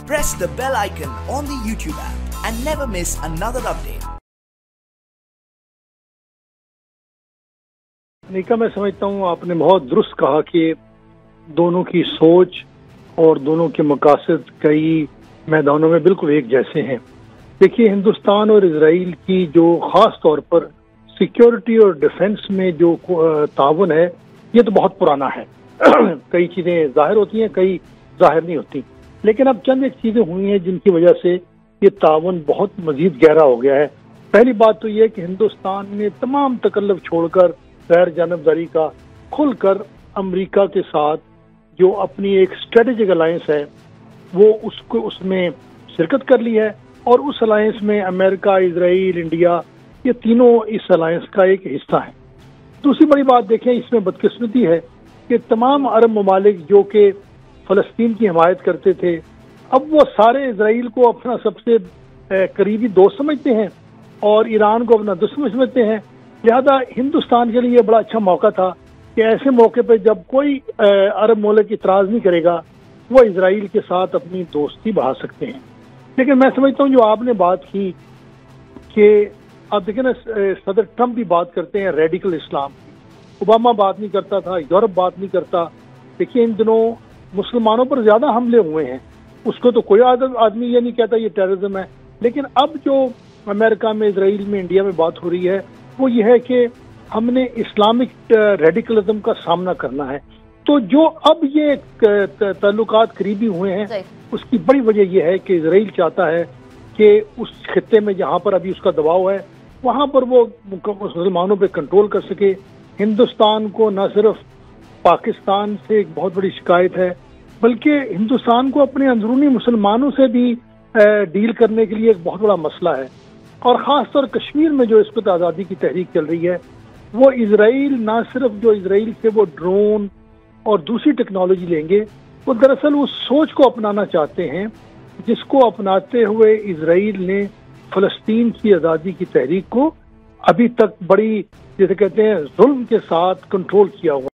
press the bell icon on the YouTube app and never miss another update. निका, मैं समझता हूँ आपने बहुत दुरुस्त कहा कि दोनों की सोच और दोनों के मकासद कई मैदानों में बिल्कुल एक जैसे हैं। देखिए, हिंदुस्तान और इजराइल की जो ख़ास तौर पर सिक्योरिटी और डिफेंस में जो ताउन है, ये तो बहुत पुराना है। कई चीज़ें ज़ाहिर होती हैं, कई ज़ाहिर नहीं होती, लेकिन अब चंद एक चीज़ें हुई हैं जिनकी वजह से ये ताउन बहुत मज़ीद गहरा हो गया है। पहली बात तो ये कि हिंदुस्तान ने तमाम तकल्लुफ़ छोड़कर गैर जानबदारी का खुलकर अमेरिका के साथ जो अपनी एक स्ट्रेटेजिक अलायंस है वो उसमें शिरकत कर ली है, और उस अलायंस में अमेरिका, इजराइल, इंडिया, ये तीनों इस अलायंस का एक हिस्सा है। दूसरी बड़ी बात देखें, इसमें बदकिस्मती है कि तमाम अरब ममालिक जो कि फ़लस्तीन की हिमायत करते थे, अब वो सारे इजराइल को अपना सबसे करीबी दोस्त समझते हैं और ईरान को अपना दुश्मन समझते हैं। लिहाजा हिंदुस्तान के लिए बड़ा अच्छा मौका था कि ऐसे मौके पर जब कोई अरब मुल्क इतराज़ नहीं करेगा, वो इजराइल के साथ अपनी दोस्ती बढ़ा सकते हैं। लेकिन मैं समझता हूँ जो आपने बात की कि आप देखें ना, सदर ट्रंप भी बात करते हैं रेडिकल इस्लाम की, ओबामा बात नहीं करता था, यूरोप बात नहीं करता। देखिए, इन दिनों मुसलमानों पर ज़्यादा हमले हुए हैं, उसको तो कोई आदमी ये नहीं कहता ये टेररिज्म है। लेकिन अब जो अमेरिका में, इजराइल में, इंडिया में बात हो रही है वो ये है कि हमने इस्लामिक रेडिकलिज्म का सामना करना है। तो जो अब ये ताल्लुकात करीबी हुए हैं, उसकी बड़ी वजह यह है कि इजराइल चाहता है कि उस खित्ते में जहाँ पर अभी उसका दबाव है वहाँ पर वो मुसलमानों पे कंट्रोल कर सके। हिंदुस्तान को न सिर्फ पाकिस्तान से एक बहुत बड़ी शिकायत है, बल्कि हिंदुस्तान को अपने अंदरूनी मुसलमानों से भी डील करने के लिए एक बहुत बड़ा मसला है। और ख़ास तौर कश्मीर में जो इस वक्त आज़ादी की तहरीक चल रही है, वो इजराइल ना सिर्फ जो इजराइल से वो ड्रोन और दूसरी टेक्नोलॉजी लेंगे, वो दरअसल उस सोच को अपनाना चाहते हैं जिसको अपनाते हुए इजराइल ने फ़लस्तीन की आज़ादी की तहरीक को अभी तक बड़ी, जैसे कहते हैं, जुल्म के साथ कंट्रोल किया हुआ।